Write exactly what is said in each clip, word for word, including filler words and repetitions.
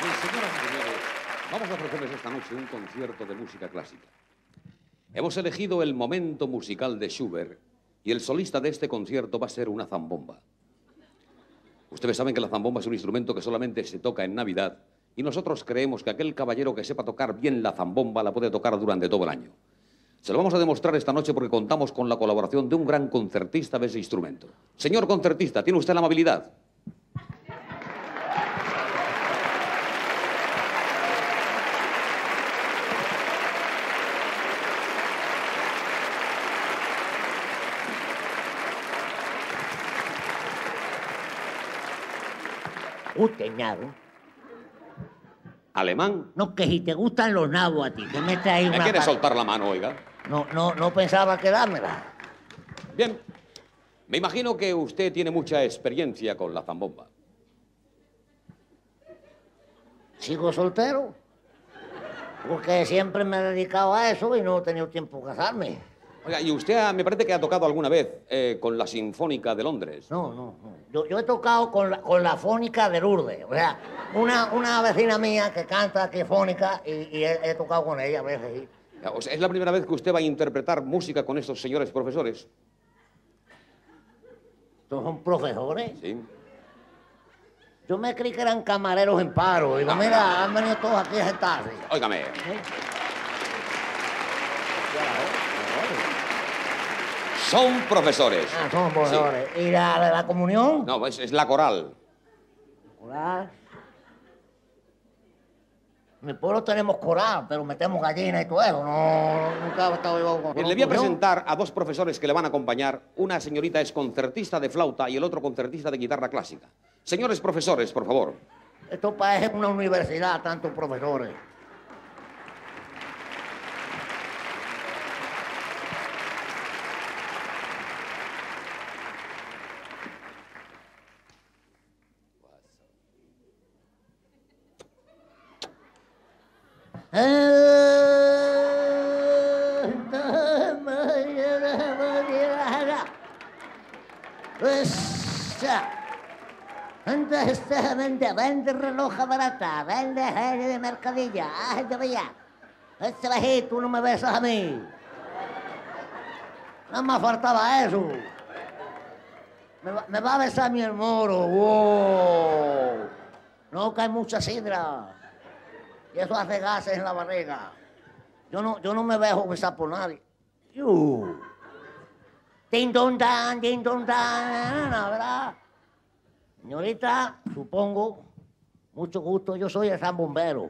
Señoras y señores, vamos a ofrecerles esta noche un concierto de música clásica. Hemos elegido el momento musical de Schubert y el solista de este concierto va a ser una zambomba. Ustedes saben que la zambomba es un instrumento que solamente se toca en Navidad y nosotros creemos que aquel caballero que sepa tocar bien la zambomba la puede tocar durante todo el año. Se lo vamos a demostrar esta noche porque contamos con la colaboración de un gran concertista de ese instrumento. Señor concertista, ¿tiene usted la amabilidad? Usted, ñado. ¿Alemán? No, que si te gustan los nabos a ti, te metes ahí ¿Me una... quiere pa- soltar la mano, oiga? No, no, no pensaba quedármela. Bien. Me imagino que usted tiene mucha experiencia con la zambomba. Sigo soltero, porque siempre me he dedicado a eso y no he tenido tiempo de casarme. Oiga, y usted ha- me parece que ha tocado alguna vez eh, con la Sinfónica de Londres. No, no, no. Yo, yo he tocado con la, con la fónica de Lourdes. O sea, una, una vecina mía que canta aquí fónica y, y he, he tocado con ella a veces. sí. O sea, ¿es la primera vez que usted va a interpretar música con estos señores profesores? ¿Estos son profesores? Sí. Yo me creí que eran camareros en paro. Digo, mira, han venido todos aquí a sentarse. Óigame. ¿Sí? Son profesores. Ah, son profesores. ¿Y la de la comunión? No, es, es la coral. Coral. En mi pueblo tenemos coral, pero metemos gallina y todo eso. No, nunca he estado yo con... Bien, le voy a comunión. presentar a dos profesores que le van a acompañar. Una señorita es concertista de flauta y el otro concertista de guitarra clásica. Señores profesores, por favor. Esto parece una universidad, tantos profesores. Vende, vende, vende reloj barata, vende gente de mercadilla, ah, gente bella. Este bajito no me besas a mí. Nada más faltaba eso. Me va, me va a besar mi hermano, wow. No, que hay mucha sidra. Y eso hace gases en la barriga. Yo no, yo no me dejo besar por nadie. Yo. Tin, don, dan, tin, don, dan, ¿verdad? Señorita, supongo, mucho gusto, yo soy el zambombero.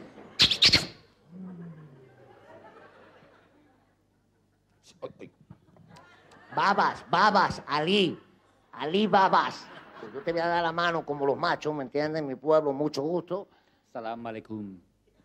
Babas, babas, Ali, Ali Babas. Yo te voy a dar la mano como los machos, ¿me entiendes? En mi pueblo, mucho gusto. Salam alaikum.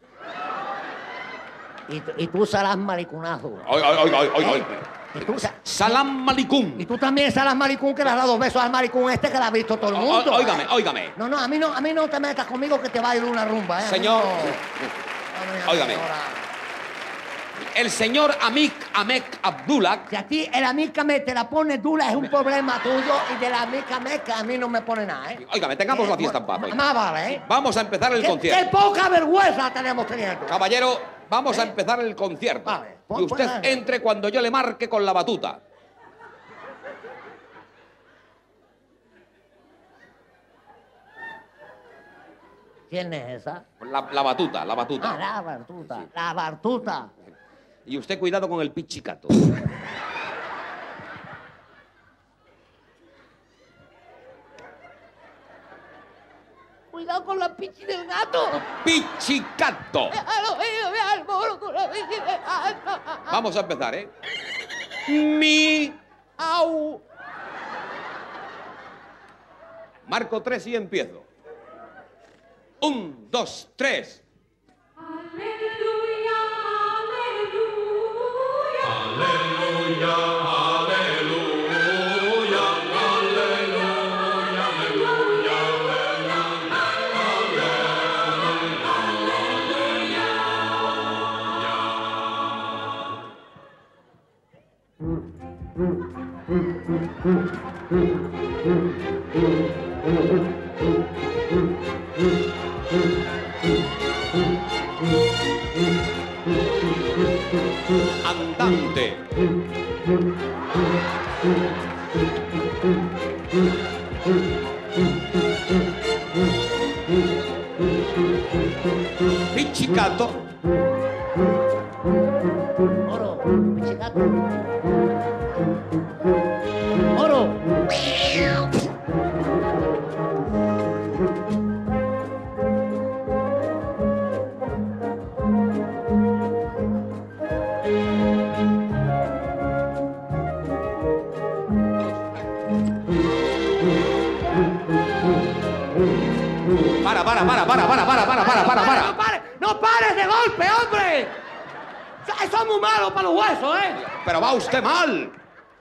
Y, tú- y tú salas maricunazo. Oiga, oiga, oiga, oiga, oiga. Y tú, sa- Salam Malikum. y tú también salas maricún que le has dado besos al maricún este que la ha visto todo el mundo. O- Óigame, ¿eh? óigame. No, no, a mí no, a mí no te metas conmigo que te va a ir una rumba, ¿eh? A mí Señor. no. A mí, a mí, Óigame. ahora. El señor Amik Amek Abdullah. Si a ti el amícame te la pone dura es un problema tuyo y de la amícame que a mí no me pone nada, ¿eh? Óigame, tengamos la fiesta en paz. oiga. Más vale, ¿eh? Vamos a empezar el ¿Qué, qué concierto. poca vergüenza tenemos teniendo. Caballero, vamos a empezar el concierto. Vale, pon- Y usted pon- entre cuando yo le marque con la batuta. ¿Quién es esa? La, la batuta, la Ah, batuta. la bartuta, la bartuta. Y usted cuidado con el pichicato. Cuidado con la pichi del gato. ¡Pichicato! Déjalo, yo me alboro con la pichi del gato. Vamos a empezar, ¿eh? Mi. Au. Marco tres y empiezo. Un, dos, tres. Andante. Pizzicato. Oro, pizzicato. Oro. Para, para, para, para, para, para, para, para, para, para. ¡No pares! ¡No pares de golpe, hombre! Eso es muy malo para los huesos, ¿eh? Pero va usted mal.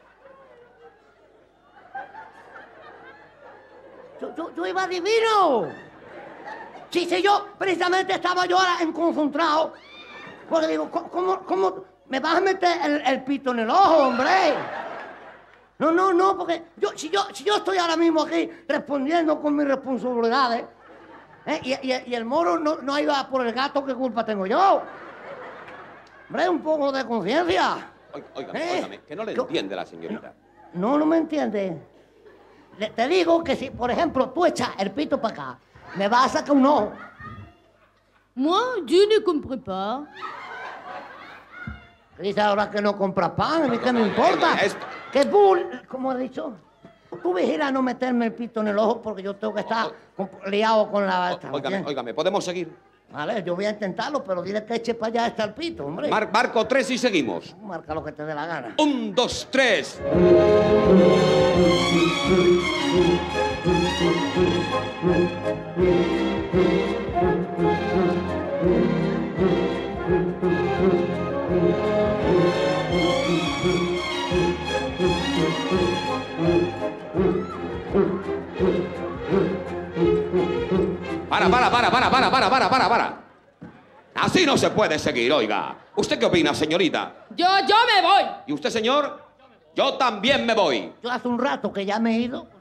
Yo, yo, yo iba divino. Sí, sí, yo precisamente estaba yo ahora en concentrado. Porque digo, ¿cómo, cómo, cómo me vas a meter el, el pito en el ojo, hombre? No, no, no, porque yo, si, yo, si yo estoy ahora mismo aquí respondiendo con mis responsabilidades, ¿eh? y, y, y el moro no, no ha ido a por el gato, ¿qué culpa tengo yo? Hombre, un poco de conciencia. Óigame, ¿Eh? óigame, que no le Yo- entiende la señorita. No, no me entiende. Le- te digo que si, por ejemplo, tú echas el pito para acá, me vas a sacar un ojo. Moi, je ne comprends pas. Dice ahora que no compras pan, a mí qué me importa. Es- Que bull, como he dicho. Tú vigilas no meterme el pito en el ojo porque yo tengo que estar con- liado con la... esta, ¿me Óigame, entiendes? óigame, ¿podemos seguir? Vale, yo voy a intentarlo, pero dile que eche para allá está el pito, hombre. Mar- marco tres y seguimos. Marca lo que te dé la gana. Un, dos, tres. Para, para, para, para, para, para, para, para, para. Así no se puede seguir, oiga. ¿Usted qué opina, señorita? Yo, yo me voy. ¿Y usted, señor? Yo también me voy. Yo hace un rato que ya me he ido.